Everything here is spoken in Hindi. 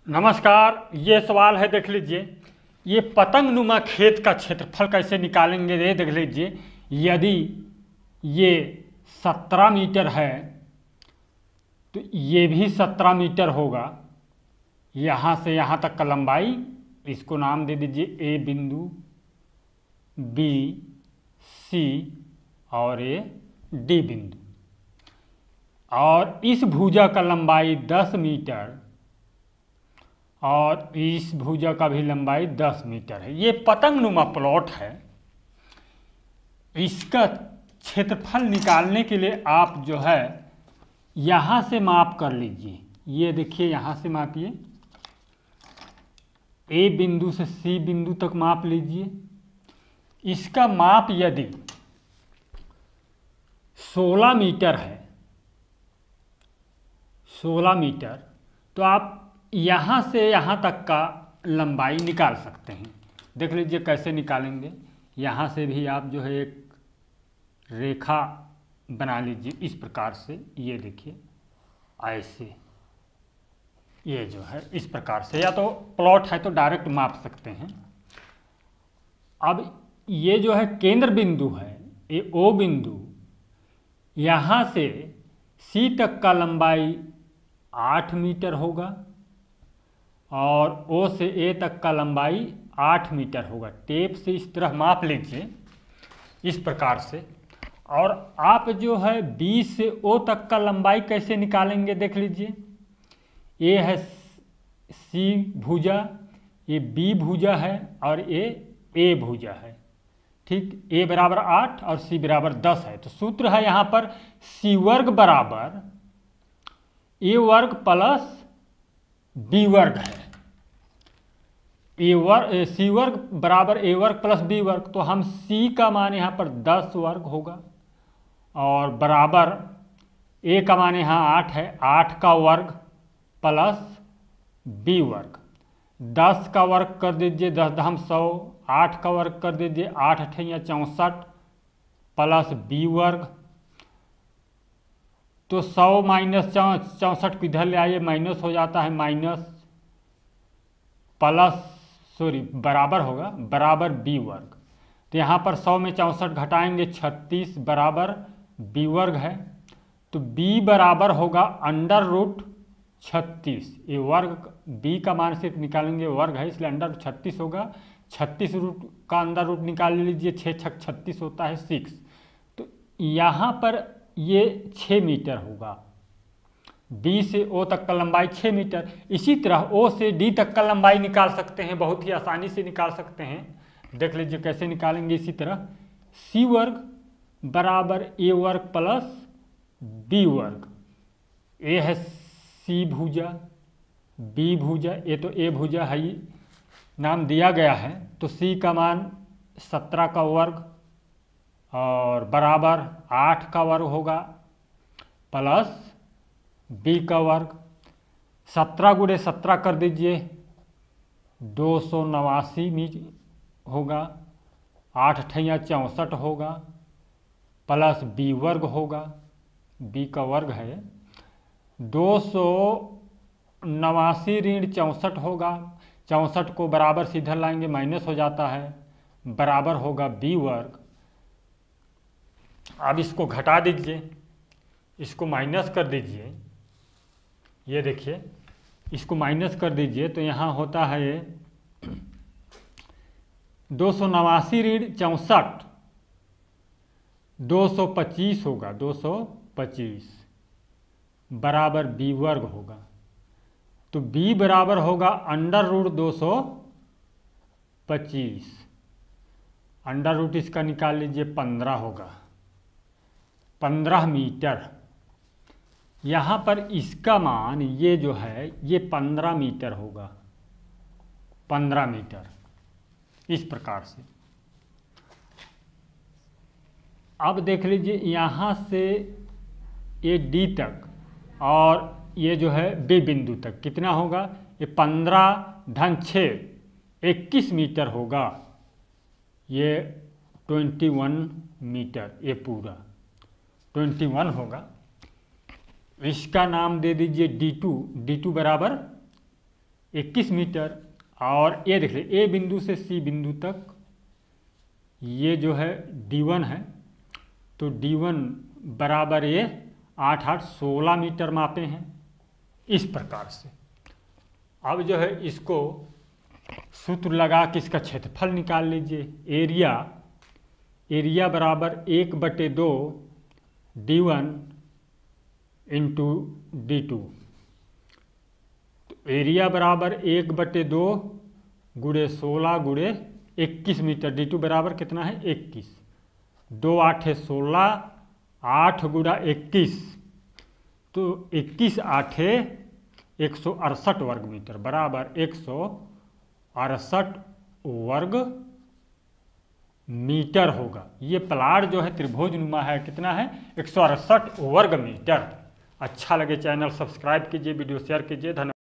नमस्कार। ये सवाल है, देख लीजिए। ये पतंगनुमा खेत का क्षेत्रफल कैसे निकालेंगे, ये देख लीजिए। यदि ये 17 मीटर है तो ये भी 17 मीटर होगा। यहाँ से यहाँ तक का लंबाई, इसको नाम दे दीजिए ए बिंदु, बी, सी और ये डी बिंदु। और इस भुजा का लंबाई 10 मीटर और इस भुजा का भी लंबाई 10 मीटर है। ये पतंगनुमा प्लॉट है। इसका क्षेत्रफल निकालने के लिए आप जो है यहाँ से माप कर लीजिए। ये देखिए, यहाँ से मापिए, ए बिंदु से सी बिंदु तक माप लीजिए। इसका माप यदि 16 मीटर है, 16 मीटर, तो आप यहाँ से यहाँ तक का लंबाई निकाल सकते हैं। देख लीजिए कैसे निकालेंगे। यहाँ से भी आप जो है एक रेखा बना लीजिए इस प्रकार से। ये देखिए ऐसे, ये जो है इस प्रकार से, या तो प्लॉट है तो डायरेक्ट माप सकते हैं। अब ये जो है केंद्र बिंदु है, ये ओ बिंदु, यहाँ से सी तक का लंबाई 8 मीटर होगा और ओ से ए तक का लंबाई 8 मीटर होगा। टेप से इस तरह माप लीजिए इस प्रकार से। और आप जो है बी से ओ तक का लंबाई कैसे निकालेंगे, देख लीजिए। ये है सी भुजा, ये बी भुजा है और ये ए भुजा है। ठीक, ए बराबर 8 और सी बराबर 10 है। तो सूत्र है यहाँ पर सी वर्ग बराबर ए वर्ग प्लस बी वर्ग है। सी वर्ग बराबर ए वर्ग प्लस बी वर्ग, तो हम सी का मान यहाँ पर 10 वर्ग होगा और बराबर ए का मान यहाँ 8 है, 8 का वर्ग प्लस बी वर्ग। 10 का वर्ग कर दीजिए, 10 दहम 100, 8 का वर्ग कर दीजिए, 8 अठैया 64 प्लस बी वर्ग। तो 100 माइनस 64 को इधर ले आइए, माइनस हो जाता है, माइनस प्लस बराबर होगा, बराबर बी वर्ग। तो यहाँ पर 100 में 64 घटाएंगे, 36 बराबर बी वर्ग है। तो बी बराबर होगा अंडर रूट 36। ये वर्ग बी का मान सिर्फ निकालेंगे, वर्ग है इसलिए अंडर 36 होगा। 36 रूट का अंदर रूट निकाल लीजिए, 6 छक 36 होता है 6। तो यहाँ पर ये 6 मीटर होगा। बी से ओ तक का लंबाई 6 मीटर। इसी तरह ओ से डी तक का लंबाई निकाल सकते हैं, बहुत ही आसानी से निकाल सकते हैं। देख लीजिए कैसे निकालेंगे। इसी तरह सी वर्ग बराबर ए वर्ग प्लस बी वर्ग। ए है सी भुजा, बी भुजा, ये तो ए भुजा है, ही नाम दिया गया है। तो सी का मान 17 का वर्ग और बराबर 8 का वर्ग होगा प्लस बी का वर्ग। 17 गुणे 17 कर दीजिए, 289 होगा, 8 अठैया 64 होगा प्लस बी वर्ग होगा, बी का वर्ग है। 289 ऋण 64 होगा, 64 को बराबर से इधर लाएंगे, माइनस हो जाता है, बराबर होगा बी वर्ग। अब इसको घटा दीजिए, इसको माइनस कर दीजिए। ये देखिए, इसको माइनस कर दीजिए तो यहाँ होता है ये 289 ऋण 64, 225 होगा, 225 बराबर बी वर्ग होगा। तो बी बराबर होगा अंडर रूट 225, अंडर रूट इसका निकाल लीजिए, 15 होगा, 15 मीटर। यहाँ पर इसका मान ये जो है ये 15 मीटर होगा, 15 मीटर इस प्रकार से। अब देख लीजिए यहाँ से ये डी तक और ये जो है बी बिंदु तक कितना होगा, ये 15 धन 6 21 मीटर होगा। ये 21 मीटर, ये पूरा 21 होगा। इसका नाम दे दीजिए D2। D2 बराबर 21 मीटर। और ये देख लीजिए ए बिंदु से सी बिंदु तक ये जो है D1 है, तो D1 बराबर ये 8 8 16 मीटर मापे हैं। इस प्रकार से अब जो है इसको सूत्र लगा के इसका क्षेत्रफल निकाल लीजिए। एरिया बराबर 1/2 D1 इंटू D2। तो एरिया बराबर 1/2 गुणे 16 गुणे 21 मीटर। D2 बराबर कितना है 21। 2 8 16, 8 गुणा 21, तो 21 8 168 वर्ग मीटर बराबर 168 वर्ग मीटर होगा। ये प्लाट जो है त्रिभुजनुमा है, कितना है 168 वर्ग मीटर। अच्छा लगे चैनल सब्सक्राइब कीजिए, वीडियो शेयर कीजिए। धन्यवाद।